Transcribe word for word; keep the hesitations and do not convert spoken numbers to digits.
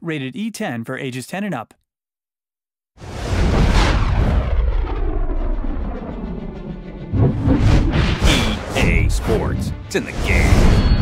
Rated E ten for ages ten and up. E A Sports. It's in the game.